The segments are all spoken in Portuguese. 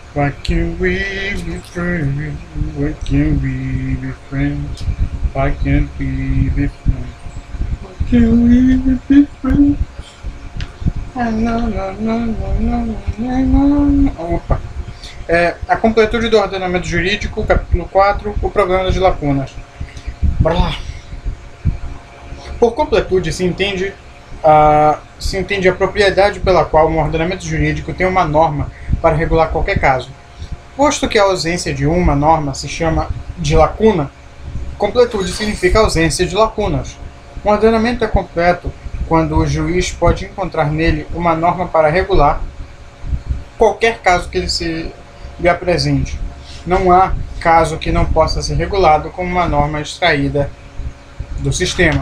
Why can't we be friends? Why can't we be friends? Why can't we be friends? Why can't we be friends? Opa. A completude do ordenamento jurídico, capítulo 4, o problema de lacunas. Bora lá. Por completude se entende a propriedade pela qual um ordenamento jurídico tem uma norma para regular qualquer caso. Posto que a ausência de uma norma se chama de lacuna, completude significa ausência de lacunas. Um ordenamento é completo quando o juiz pode encontrar nele uma norma para regular qualquer caso que lhe apresente. Não há caso que não possa ser regulado com uma norma extraída do sistema.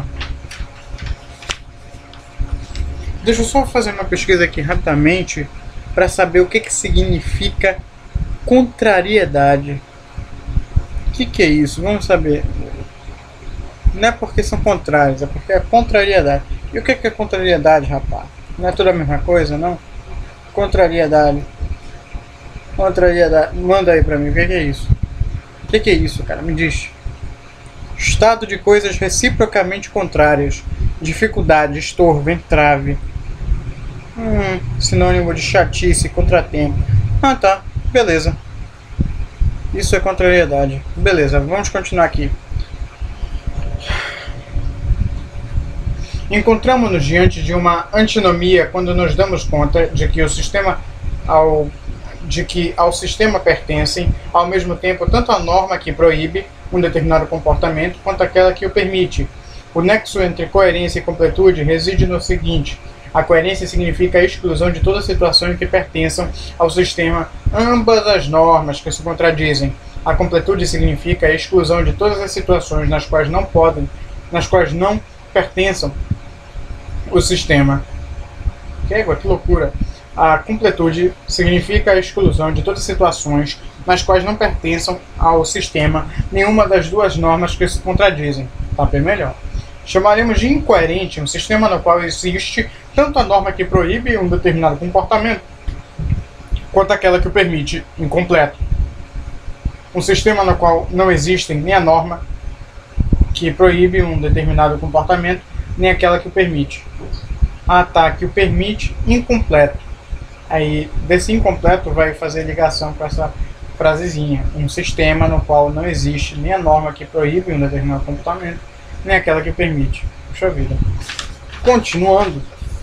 Deixa eu só fazer uma pesquisa aqui rapidamente para saber o que significa contrariedade. O que é isso? Vamos saber. Não é porque são contrários, é porque é contrariedade. E o que é contrariedade, rapaz? Não é tudo a mesma coisa, não? Contrariedade. Contrariedade. Manda aí pra mim, o que é isso? O que é isso, cara? Me diz. Estado de coisas reciprocamente contrárias. Dificuldade, estorvo, entrave. Sinônimo de chatice, contratempo. Ah, tá. Beleza. Isso é contrariedade. Beleza, vamos continuar aqui. Encontramos-nos diante de uma antinomia quando nos damos conta de que ao sistema pertencem, ao mesmo tempo, tanto a norma que proíbe um determinado comportamento quanto aquela que o permite. O nexo entre coerência e completude reside no seguinte: a coerência significa a exclusão de todas as situações que pertençam ao sistema, ambas as normas que se contradizem. A completude significa a exclusão de todas as situações nas quais não pertençam o sistema. Que loucura! A completude significa a exclusão de todas as situações nas quais não pertençam ao sistema nenhuma das duas normas que se contradizem. Tá bem melhor. Chamaremos de incoerente um sistema no qual existe tanto a norma que proíbe um determinado comportamento, quanto aquela que o permite, incompleto. Um sistema no qual não existem nem a norma que proíbe um determinado comportamento, nem aquela que o permite. Ah, tá, que o permite, incompleto. Aí, desse incompleto vai fazer ligação com essa frasezinha. Um sistema no qual não existe nem a norma que proíbe um determinado comportamento, nem aquela que permite. Puxa vida. Continuando.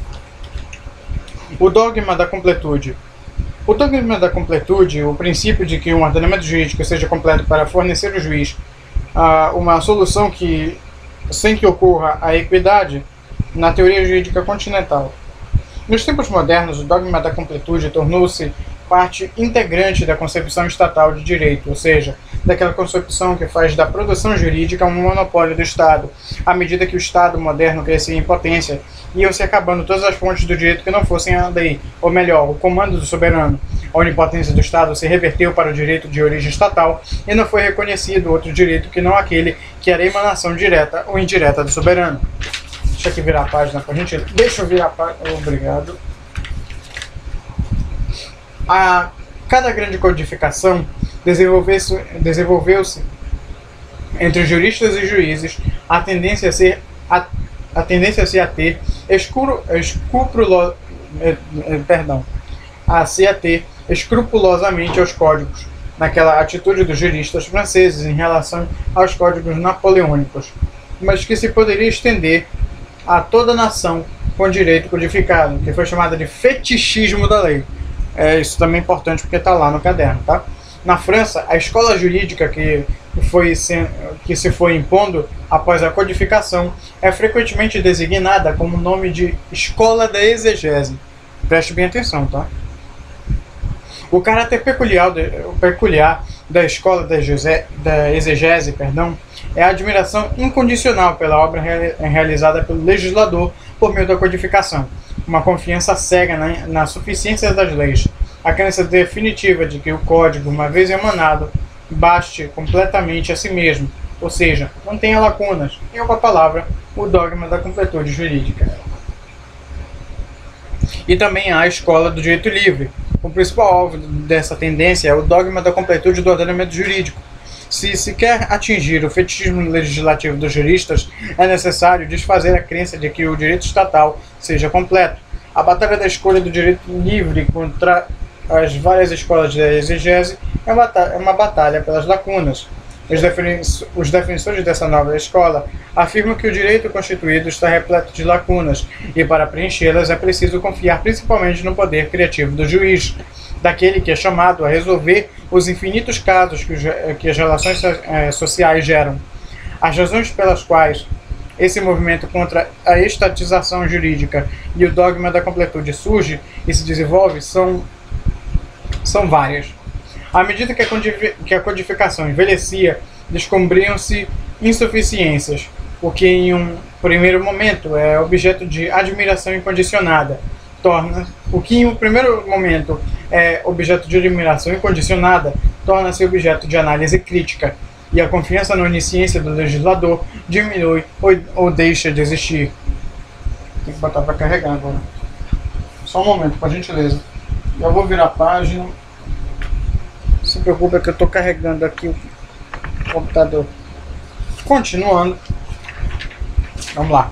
O dogma da completude. O dogma da completude, o princípio de que um ordenamento jurídico seja completo para fornecer ao juiz uma solução sem que ocorra a equidade, na teoria jurídica continental. Nos tempos modernos, o dogma da completude tornou-se parte integrante da concepção estatal de direito, ou seja, daquela concepção que faz da produção jurídica um monopólio do Estado. À medida que o Estado moderno crescia em potência, iam-se acabando todas as fontes do direito que não fossem a lei, ou melhor, o comando do soberano. A onipotência do Estado se reverteu para o direito de origem estatal e não foi reconhecido outro direito que não aquele que era a emanação direta ou indireta do soberano. Deixa aqui virar a página pra gente. Deixa eu virar a página. Obrigado. A cada grande codificação desenvolveu-se entre juristas e juízes a tendência a ter escrupulosamente aos códigos, naquela atitude dos juristas franceses em relação aos códigos napoleônicos, mas que se poderia estender a toda a nação com direito codificado, que foi chamada de fetichismo da lei. Isso também é importante porque está lá no caderno, tá? Na França, a escola jurídica que se foi impondo após a codificação é frequentemente designada como nome de escola da exegese. Preste bem atenção, tá? O caráter peculiar da escola da exegese, é a admiração incondicional pela obra realizada pelo legislador por meio da codificação, uma confiança cega na suficiência das leis, a crença definitiva de que o código, uma vez emanado, baste completamente a si mesmo, ou seja, não tenha lacunas, em uma palavra, o dogma da completude jurídica. E também há a escola do direito livre, o principal alvo dessa tendência é o dogma da completude do ordenamento jurídico. Se se quer atingir o fetichismo legislativo dos juristas, é necessário desfazer a crença de que o direito estatal seja completo. A batalha da escolha do direito livre contra as várias escolas da exegese é uma batalha pelas lacunas. Os defensores dessa nova escola afirmam que o direito constituído está repleto de lacunas e, para preenchê-las, é preciso confiar principalmente no poder criativo do juiz, daquele que é chamado a resolver os infinitos casos que as relações sociais geram. As razões pelas quais esse movimento contra a estatização jurídica e o dogma da completude surge e se desenvolve são várias. À medida que a codificação envelhecia, descobriam-se insuficiências, o que em um primeiro momento é objeto de admiração incondicionada. Torna-se objeto de análise crítica, e a confiança na onisciência do legislador diminui ou deixa de existir. Tem que botar para carregar agora. Só um momento, por gentileza. Eu vou virar a página. Não se preocupa que eu estou carregando aqui o computador. Continuando. Vamos lá.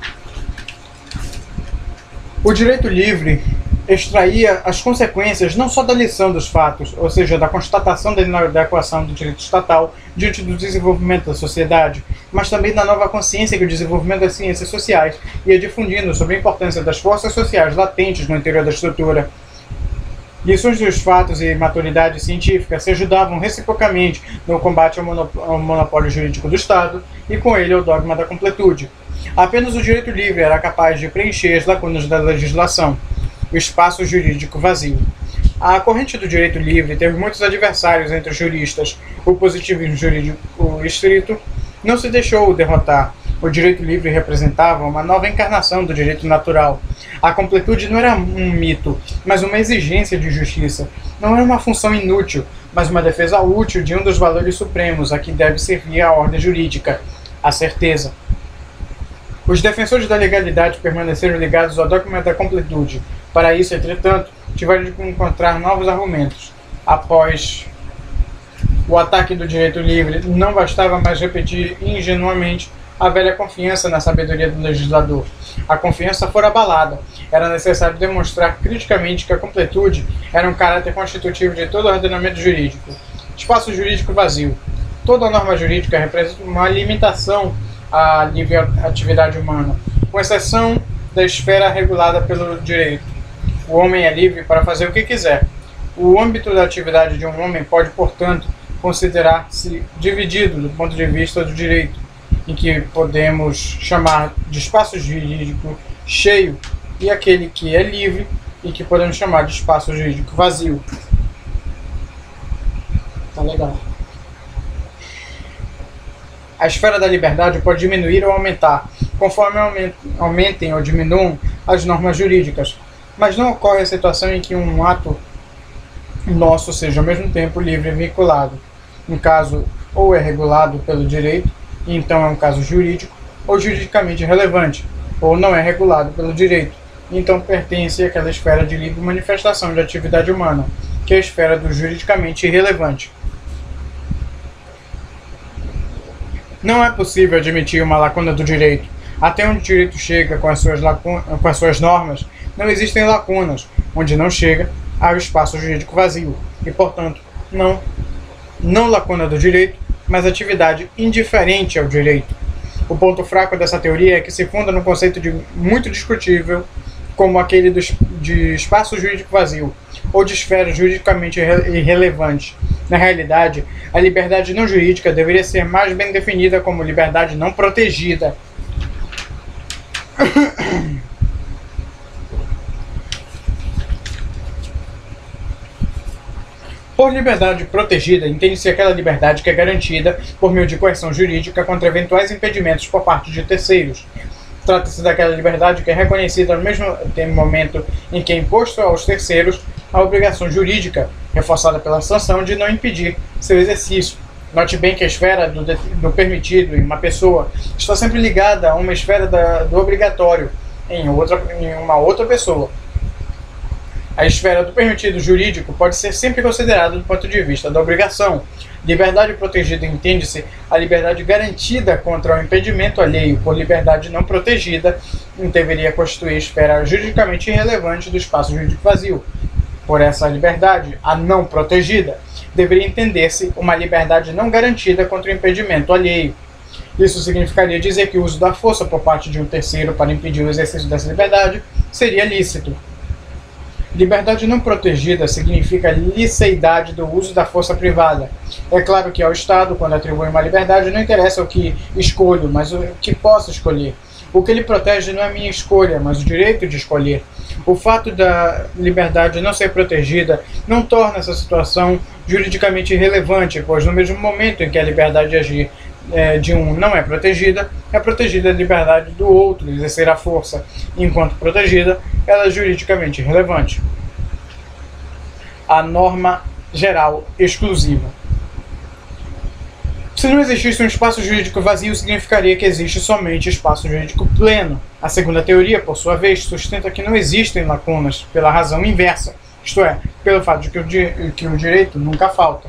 O direito livre extraía as consequências não só da lição dos fatos, ou seja, da constatação da inadequação do direito estatal diante do desenvolvimento da sociedade, mas também da nova consciência que o desenvolvimento das ciências sociais ia difundindo sobre a importância das forças sociais latentes no interior da estrutura. Lições dos fatos e maturidade científica se ajudavam reciprocamente no combate ao monopólio jurídico do Estado e, com ele, ao dogma da completude. Apenas o direito livre era capaz de preencher as lacunas da legislação, o espaço jurídico vazio. A corrente do direito livre teve muitos adversários entre os juristas. O positivismo jurídico estrito não se deixou derrotar. O direito livre representava uma nova encarnação do direito natural. A completude não era um mito, mas uma exigência de justiça. Não era uma função inútil, mas uma defesa útil de um dos valores supremos a que deve servir a ordem jurídica, a certeza. Os defensores da legalidade permaneceram ligados ao dogma da completude. Para isso, entretanto, tiveram de encontrar novos argumentos. Após o ataque do direito livre, não bastava mais repetir ingenuamente a velha confiança na sabedoria do legislador. A confiança fora abalada. Era necessário demonstrar criticamente que a completude era um caráter constitutivo de todo o ordenamento jurídico. Espaço jurídico vazio. Toda norma jurídica representa uma limitação à livre atividade humana, com exceção da esfera regulada pelo direito. O homem é livre para fazer o que quiser. O âmbito da atividade de um homem pode, portanto, considerar-se dividido do ponto de vista do direito, em que podemos chamar de espaço jurídico cheio, e aquele que é livre e que podemos chamar de espaço jurídico vazio. Tá legal. A esfera da liberdade pode diminuir ou aumentar, conforme aumentem ou diminuam as normas jurídicas, mas não ocorre a situação em que um ato nosso seja ao mesmo tempo livre e vinculado. Um caso ou é regulado pelo direito, e então é um caso jurídico, ou juridicamente relevante, ou não é regulado pelo direito, e então pertence àquela esfera de livre manifestação de atividade humana, que é a esfera do juridicamente irrelevante. Não é possível admitir uma lacuna do direito. Até onde o direito chega com as suas normas, não existem lacunas. Onde não chega, há o espaço jurídico vazio, e, portanto, não lacuna do direito, mas atividade indiferente ao direito. O ponto fraco dessa teoria é que se funda num conceito muito discutível, como aquele de espaço jurídico vazio, ou de esfera juridicamente irrelevante. Na realidade, a liberdade não jurídica deveria ser mais bem definida como liberdade não protegida. Por liberdade protegida, entende-se aquela liberdade que é garantida por meio de coerção jurídica contra eventuais impedimentos por parte de terceiros. Trata-se daquela liberdade que é reconhecida no mesmo momento em que é imposto aos terceiros a obrigação jurídica, reforçada pela sanção de não impedir seu exercício. Note bem que a esfera do permitido em uma pessoa está sempre ligada a uma esfera do obrigatório em uma outra pessoa. A esfera do permitido jurídico pode ser sempre considerada do ponto de vista da obrigação. Liberdade protegida entende-se a liberdade garantida contra o impedimento alheio por liberdade não protegida, deveria constituir esfera juridicamente irrelevante do espaço jurídico vazio. Por essa liberdade, a não protegida, deveria entender-se uma liberdade não garantida contra o impedimento alheio. Isso significaria dizer que o uso da força por parte de um terceiro para impedir o exercício dessa liberdade seria lícito. Liberdade não protegida significa liceidade do uso da força privada. É claro que ao Estado, quando atribui uma liberdade, não interessa o que escolho, mas o que posso escolher. O que ele protege não é a minha escolha, mas o direito de escolher. O fato da liberdade não ser protegida não torna essa situação juridicamente irrelevante, pois no mesmo momento em que a liberdade de agir de um não é protegida a liberdade do outro exercer a força. Enquanto protegida, ela é juridicamente irrelevante. A norma geral exclusiva. Se não existisse um espaço jurídico vazio, significaria que existe somente espaço jurídico pleno. A segunda teoria, por sua vez, sustenta que não existem lacunas, pela razão inversa, isto é, pelo fato de que o direito nunca falta.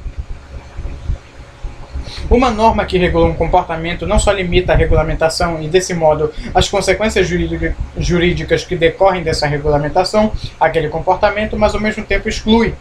Uma norma que regula um comportamento não só limita a regulamentação e, desse modo, as consequências jurídicas que decorrem dessa regulamentação, aquele comportamento, mas ao mesmo tempo exclui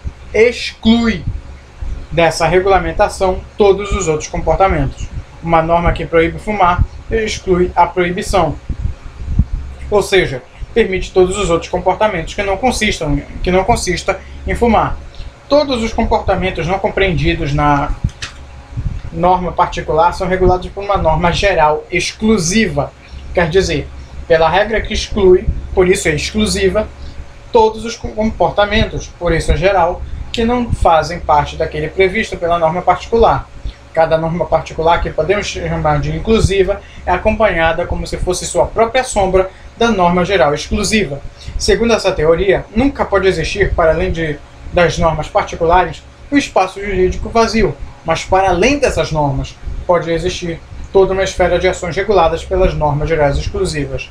dessa regulamentação todos os outros comportamentos. Uma norma que proíbe fumar exclui a proibição, ou seja, permite todos os outros comportamentos que não consista em fumar. Todos os comportamentos não compreendidos na norma particular são regulados por uma norma geral exclusiva, quer dizer, pela regra que exclui, por isso é exclusiva, todos os comportamentos, por isso é geral, que não fazem parte daquele previsto pela norma particular. Cada norma particular, que podemos chamar de inclusiva, é acompanhada como se fosse sua própria sombra da norma geral exclusiva. Segundo essa teoria, nunca pode existir, para além das normas particulares, um espaço jurídico vazio, mas para além dessas normas, pode existir toda uma esfera de ações reguladas pelas normas gerais exclusivas.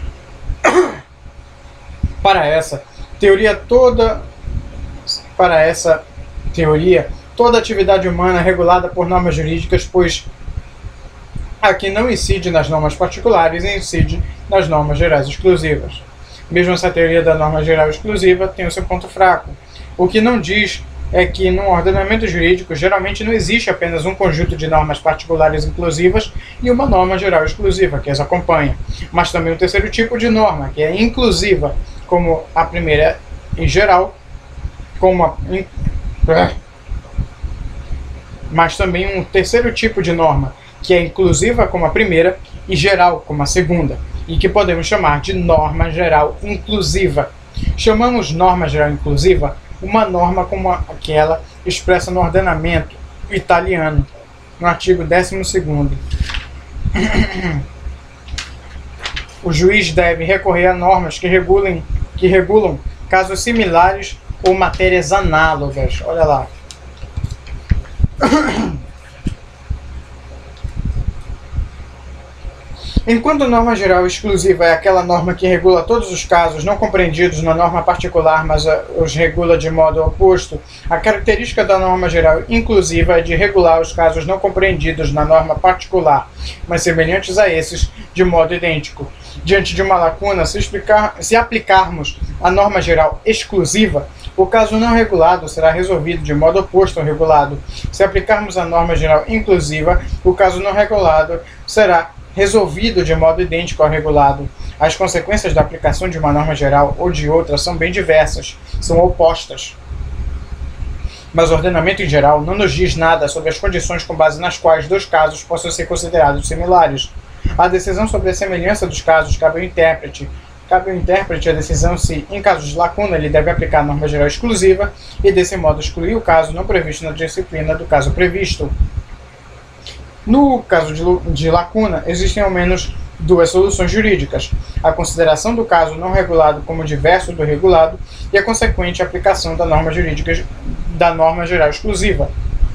Para essa teoria, toda atividade humana é regulada por normas jurídicas, pois aqui não incide nas normas particulares e incide nas normas gerais exclusivas. Mesmo essa teoria da norma geral exclusiva tem o seu ponto fraco. O que não diz é que no ordenamento jurídico geralmente não existe apenas um conjunto de normas particulares inclusivas e uma norma geral exclusiva que as acompanha, mas também um terceiro tipo de norma, que é inclusiva, como a primeira em geral, mas também um terceiro tipo de norma, que é inclusiva como a primeira e geral como a segunda, e que podemos chamar de norma geral inclusiva. Chamamos norma geral inclusiva uma norma como aquela expressa no ordenamento italiano, no artigo 12º. O juiz deve recorrer a normas que regulam casos similares ou matérias análogas. Olha lá. Enquanto a norma geral exclusiva é aquela norma que regula todos os casos não compreendidos na norma particular, mas os regula de modo oposto, a característica da norma geral inclusiva é de regular os casos não compreendidos na norma particular, mas semelhantes a esses, de modo idêntico. Diante de uma lacuna, se aplicarmos a norma geral exclusiva, o caso não regulado será resolvido de modo oposto ao regulado. Se aplicarmos a norma geral inclusiva, o caso não regulado será resolvido de modo idêntico ao regulado. As consequências da aplicação de uma norma geral ou de outra são bem diversas, são opostas. Mas o ordenamento em geral não nos diz nada sobre as condições com base nas quais dois casos possam ser considerados similares. A decisão sobre a semelhança dos casos cabe ao intérprete. Cabe ao intérprete a decisão se, em caso de lacuna, ele deve aplicar a norma geral exclusiva e, desse modo, excluir o caso não previsto na disciplina do caso previsto. No caso de lacuna, existem ao menos duas soluções jurídicas: a consideração do caso não regulado como diverso do regulado e a consequente aplicação da norma geral exclusiva.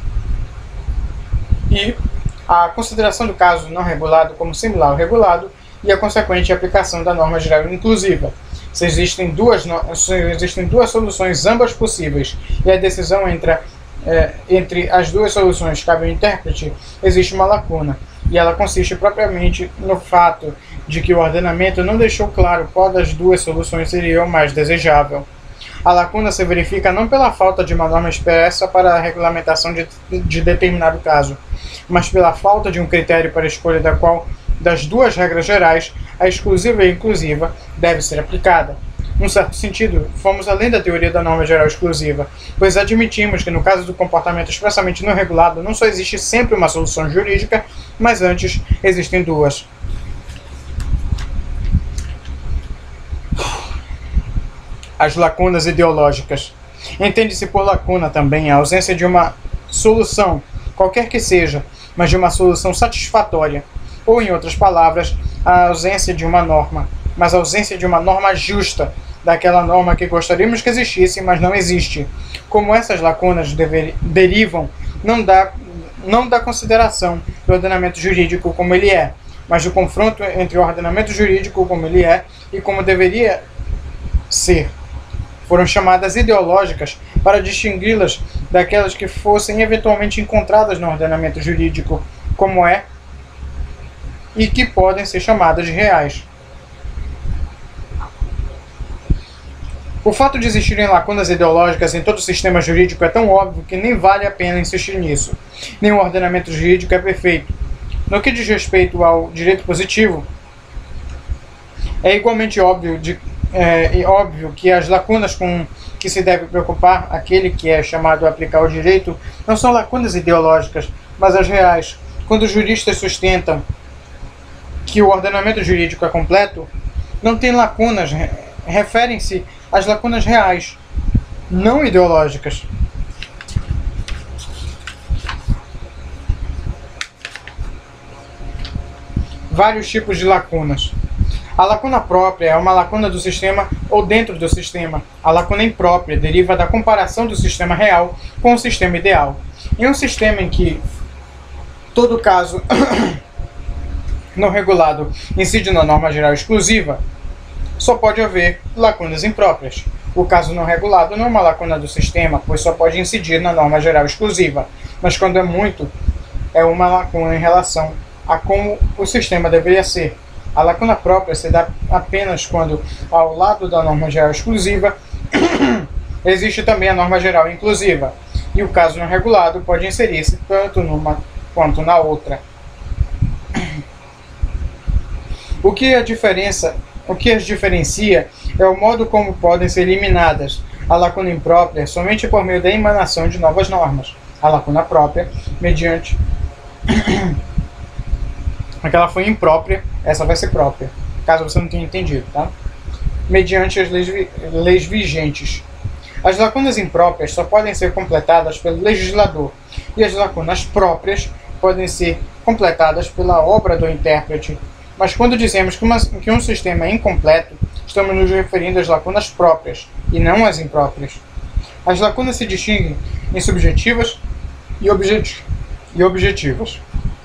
E a consideração do caso não regulado como similar ao regulado e a consequente aplicação da norma geral inclusiva. Se existem duas soluções, ambas possíveis, e a decisão entre as duas soluções cabe ao intérprete, existe uma lacuna, e ela consiste propriamente no fato de que o ordenamento não deixou claro qual das duas soluções seria o mais desejável. A lacuna se verifica não pela falta de uma norma expressa para a regulamentação de determinado caso, mas pela falta de um critério para a escolha da qual das duas regras gerais, a exclusiva e a inclusiva deve ser aplicada. Num certo sentido, fomos além da teoria da norma geral exclusiva, pois admitimos que no caso do comportamento expressamente não regulado, não só existe sempre uma solução jurídica, mas antes existem duas. As lacunas ideológicas. Entende-se por lacuna também a ausência de uma solução, qualquer que seja, mas de uma solução satisfatória, ou, em outras palavras, a ausência de uma norma, mas a ausência de uma norma justa, daquela norma que gostaríamos que existisse, mas não existe. Como essas lacunas derivam não da consideração do ordenamento jurídico como ele é, mas do confronto entre o ordenamento jurídico como ele é e como deveria ser. Foram chamadas ideológicas para distingui-las daquelas que fossem eventualmente encontradas no ordenamento jurídico como é e que podem ser chamadas de reais. O fato de existirem lacunas ideológicas em todo o sistema jurídico é tão óbvio que nem vale a pena insistir nisso. Nenhum ordenamento jurídico é perfeito. No que diz respeito ao direito positivo, é igualmente óbvio que as lacunas com que se deve preocupar aquele que é chamado a aplicar o direito não são lacunas ideológicas, mas as reais. Quando os juristas sustentam que o ordenamento jurídico é completo, não tem lacunas, referem-se às lacunas reais, não ideológicas. Vários tipos de lacunas. A lacuna própria é uma lacuna do sistema ou dentro do sistema. A lacuna imprópria deriva da comparação do sistema real com o sistema ideal. Em um sistema em que todo caso não regulado incide na norma geral exclusiva, só pode haver lacunas impróprias. O caso não regulado não é uma lacuna do sistema, pois só pode incidir na norma geral exclusiva, mas quando é muito, é uma lacuna em relação a como o sistema deveria ser. A lacuna própria se dá apenas quando, ao lado da norma geral exclusiva, existe também a norma geral inclusiva, e o caso não regulado pode inserir-se tanto numa quanto na outra. O que as diferencia é o modo como podem ser eliminadas a lacuna imprópria somente por meio da emanação de novas normas. A lacuna própria, mediante aquela foi imprópria, essa vai ser própria, caso você não tenha entendido, tá? Mediante as leis vigentes. As lacunas impróprias só podem ser completadas pelo legislador, e as lacunas próprias podem ser completadas pela obra do intérprete. Mas quando dizemos que um sistema é incompleto, estamos nos referindo às lacunas próprias, e não às impróprias. As lacunas se distinguem em subjetivas e objetivas.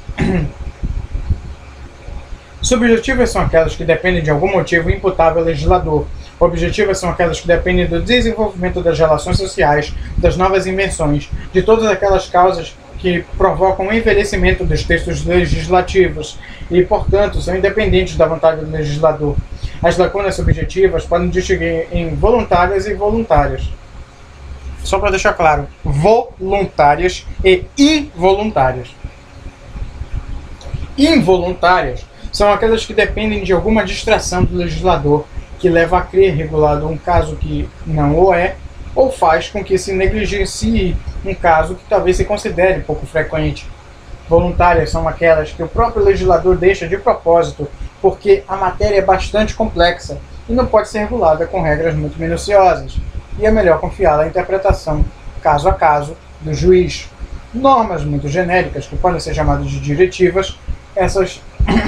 Subjetivas são aquelas que dependem de algum motivo imputável ao legislador. Objetivas são aquelas que dependem do desenvolvimento das relações sociais, das novas invenções, de todas aquelas causas que provocam o envelhecimento dos textos legislativos e, portanto, são independentes da vontade do legislador. As lacunas subjetivas podem distinguir em voluntárias e voluntárias. Só para deixar claro, voluntárias e involuntárias. Involuntárias são aquelas que dependem de alguma distração do legislador, que leva a crer regulado um caso que não o é, ou faz com que se negligencie um caso que talvez se considere pouco frequente. Voluntárias são aquelas que o próprio legislador deixa de propósito, porque a matéria é bastante complexa e não pode ser regulada com regras muito minuciosas, e é melhor confiar na interpretação, caso a caso, do juiz. Normas muito genéricas, que podem ser chamadas de diretivas, essas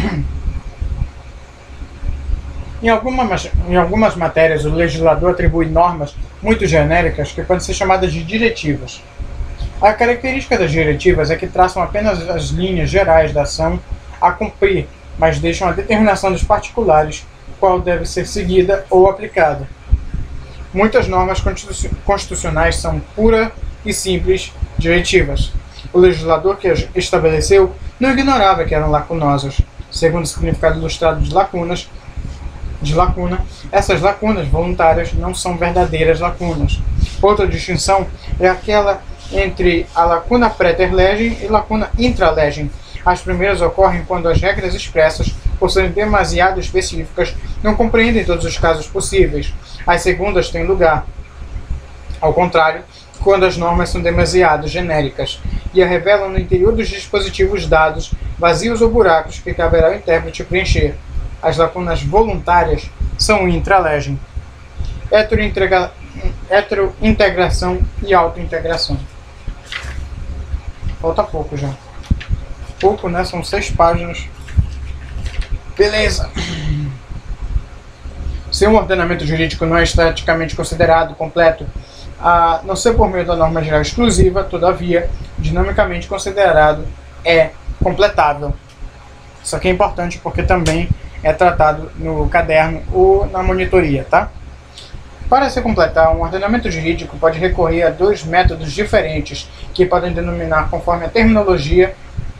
Em algumas matérias, o legislador atribui normas muito genéricas que podem ser chamadas de diretivas. A característica das diretivas é que traçam apenas as linhas gerais da ação a cumprir, mas deixam a determinação dos particulares qual deve ser seguida ou aplicada. Muitas normas constitucionais são pura e simples diretivas. O legislador que as estabeleceu não ignorava que eram lacunosas. Segundo o significado ilustrado de lacuna, essas lacunas voluntárias não são verdadeiras lacunas. Outra distinção é aquela entre a lacuna praeter legem e lacuna intra legem. As primeiras ocorrem quando as regras expressas, por serem demasiado específicas, não compreendem todos os casos possíveis. As segundas têm lugar, ao contrário, quando as normas são demasiado genéricas e a revelam no interior dos dispositivos dados vazios ou buracos que caberá ao intérprete preencher. As lacunas voluntárias são intra-legem. Heterointegração e autointegração. Falta pouco já. Pouco, né? São 6 páginas. Beleza. Se um ordenamento jurídico não é estaticamente considerado completo, a não ser por meio da norma geral exclusiva, todavia, dinamicamente considerado é completável. Isso aqui é importante porque também é tratado no caderno ou na monitoria, tá? Para se completar, um ordenamento jurídico pode recorrer a 2 métodos diferentes que podem denominar conforme a terminologia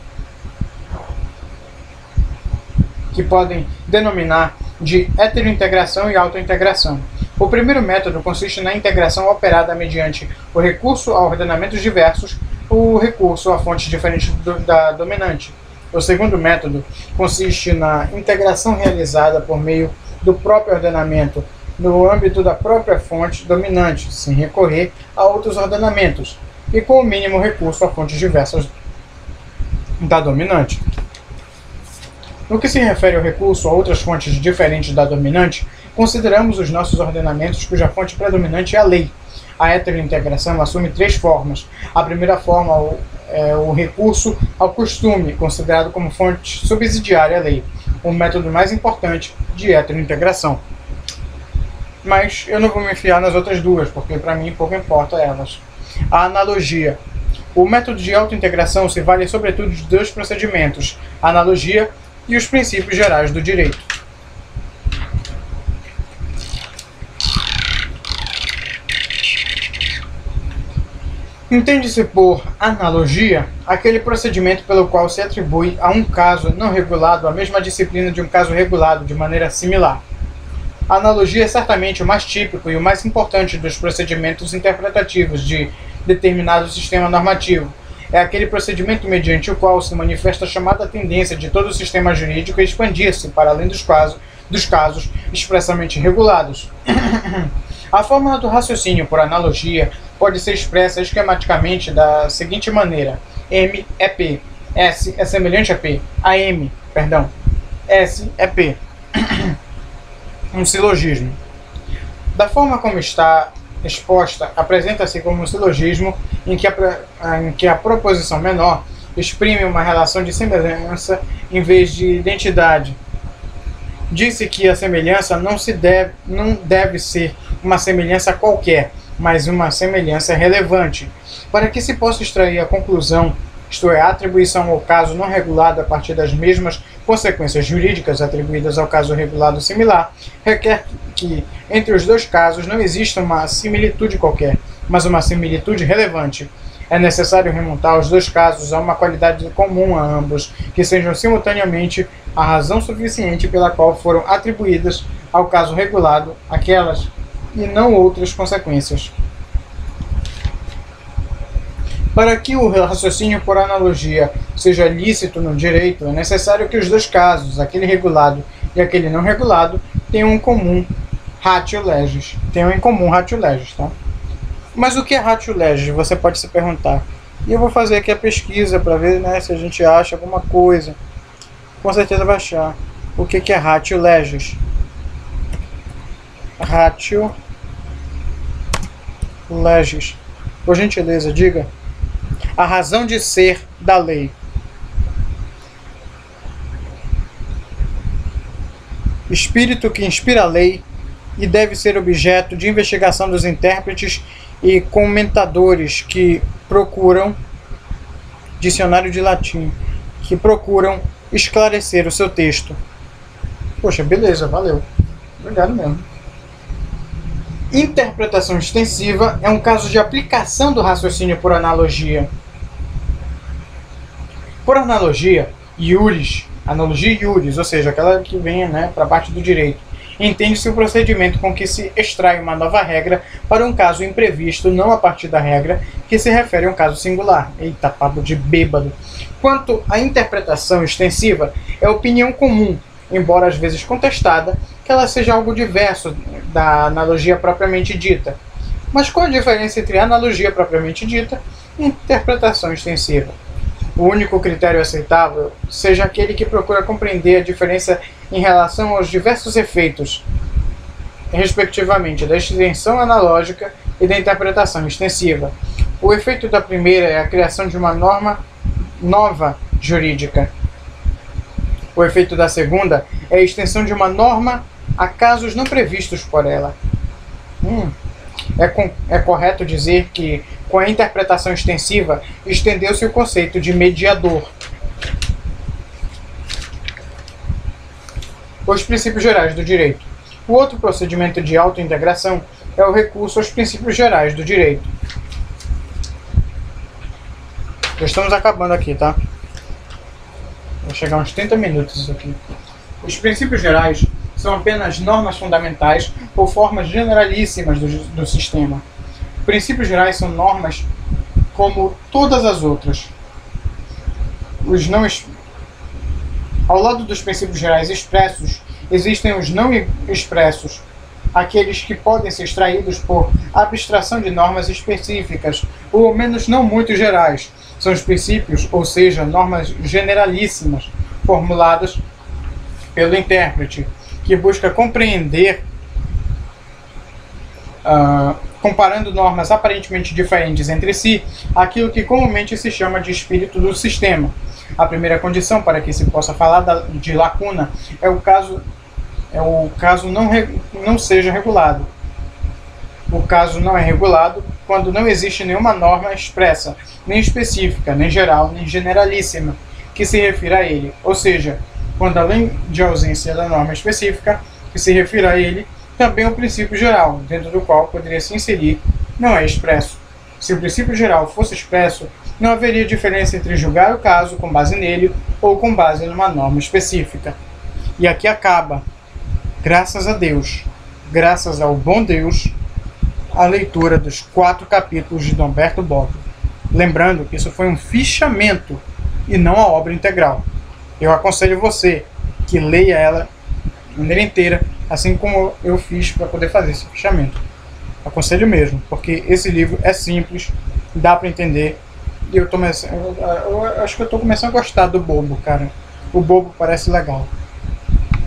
de heterointegração e autointegração. O primeiro método consiste na integração operada mediante o recurso a ordenamentos diversos ou o recurso a fontes diferentes da dominante. O segundo método consiste na integração realizada por meio do próprio ordenamento no âmbito da própria fonte dominante, sem recorrer a outros ordenamentos, e com o mínimo recurso a fontes diversas da dominante. No que se refere ao recurso a outras fontes diferentes da dominante, consideramos os nossos ordenamentos cuja fonte predominante é a lei. A heterointegração assume 3 formas. A primeira forma é o recurso ao costume, considerado como fonte subsidiária à lei, o método mais importante de heterointegração. Mas eu não vou me enfiar nas outras duas, porque para mim pouco importa elas. A analogia. O método de autointegração se vale sobretudo de 2 procedimentos, a analogia e os princípios gerais do direito. Entende-se por analogia aquele procedimento pelo qual se atribui a um caso não regulado a mesma disciplina de um caso regulado de maneira similar. A analogia é certamente o mais típico e o mais importante dos procedimentos interpretativos de determinado sistema normativo. É aquele procedimento mediante o qual se manifesta a chamada tendência de todo o sistema jurídico a expandir-se para além dos casos expressamente regulados. A fórmula do raciocínio por analogia pode ser expressa esquematicamente da seguinte maneira: M é P, S é semelhante a P, S é P. Um silogismo. Da forma como está exposta, apresenta-se como um silogismo em que a proposição menor exprime uma relação de semelhança em vez de identidade. Disse que a semelhança não deve ser uma semelhança qualquer, mas uma semelhança relevante. Para que se possa extrair a conclusão, isto é, a atribuição ao caso não regulado a partir das mesmas consequências jurídicas atribuídas ao caso regulado similar, requer que entre os 2 casos não exista uma similitude qualquer, mas uma similitude relevante. É necessário remontar os 2 casos a uma qualidade comum a ambos, que sejam simultaneamente a razão suficiente pela qual foram atribuídas ao caso regulado aquelas e não outras consequências. Para que o raciocínio por analogia seja lícito no direito, é necessário que os 2 casos, aquele regulado e aquele não regulado, tenham em comum ratio legis. Tá? Mas o que é ratio legis? Você pode se perguntar. E eu vou fazer aqui a pesquisa para ver, né, se a gente acha alguma coisa. Com certeza vai achar. O que é ratio legis? Ratio legis. Por gentileza, diga. A razão de ser da lei. Espírito que inspira a lei e deve ser objeto de investigação dos intérpretes e comentadores que procuram, dicionário de latim, que procuram esclarecer o seu texto. Poxa, beleza, valeu. Obrigado mesmo. Interpretação extensiva é um caso de aplicação do raciocínio por analogia. Por analogia, analogia iuris, ou seja, aquela que vem, né, para a parte do direito, entende-se o procedimento com que se extrai uma nova regra para um caso imprevisto, não a partir da regra que se refere a um caso singular. Eita, papo de bêbado. Quanto à interpretação extensiva, é opinião comum, embora às vezes contestada, que ela seja algo diverso da analogia propriamente dita. Mas qual a diferença entre analogia propriamente dita e interpretação extensiva? O único critério aceitável seja aquele que procura compreender a diferença em relação aos diversos efeitos, respectivamente, da extensão analógica e da interpretação extensiva. O efeito da primeira é a criação de uma norma nova jurídica. O efeito da segunda é a extensão de uma norma a casos não previstos por ela. É correto dizer que, com a interpretação extensiva, estendeu-se o conceito de mediador. Os princípios gerais do direito. O outro procedimento de autointegração é o recurso aos princípios gerais do direito. Já estamos acabando aqui, tá? Vai chegar uns 30 minutos isso aqui. Os princípios gerais são apenas normas fundamentais ou formas generalíssimas do sistema. Princípios gerais são normas como todas as outras. Ao lado dos princípios gerais expressos, existem os não expressos, aqueles que podem ser extraídos por abstração de normas específicas, ou ao menos não muito gerais. São os princípios, ou seja, normas generalíssimas, formuladas pelo intérprete, que busca compreender, comparando normas aparentemente diferentes entre si, aquilo que comumente se chama de espírito do sistema. A primeira condição para que se possa falar de lacuna é o caso não seja regulado. O caso não é regulado quando não existe nenhuma norma expressa, nem específica, nem geral, nem generalíssima, que se refira a ele. Ou seja, quando além de ausência da norma específica, que se refira a ele, também o princípio geral, dentro do qual poderia se inserir, não é expresso. Se o princípio geral fosse expresso, não haveria diferença entre julgar o caso com base nele ou com base numa norma específica. E aqui acaba, graças a Deus, graças ao bom Deus, a leitura dos 4 capítulos de Humberto Bobbio. Lembrando que isso foi um fichamento e não a obra integral. Eu aconselho você que leia ela de maneira inteira, assim como eu fiz para poder fazer esse fichamento. Aconselho mesmo, porque esse livro é simples, dá para entender, e eu acho que eu estou começando a gostar do Bobo, cara. O Bobo parece legal.